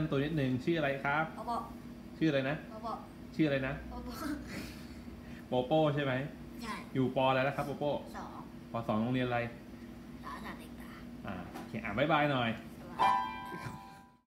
ำตัวนิดนึงชื่ออะไรครับโปโปชื่ออะไรนะโปโปชื่ออะไรนะโปโปโปโป้ใช่ไหมใช่อยู่ปอะไรแล้วครับโปโป้ 2 ป.2โรงเรียนอะไรสาธารณศึกษาโอเคบ๊ายบายหน่อยบ๊ายบาย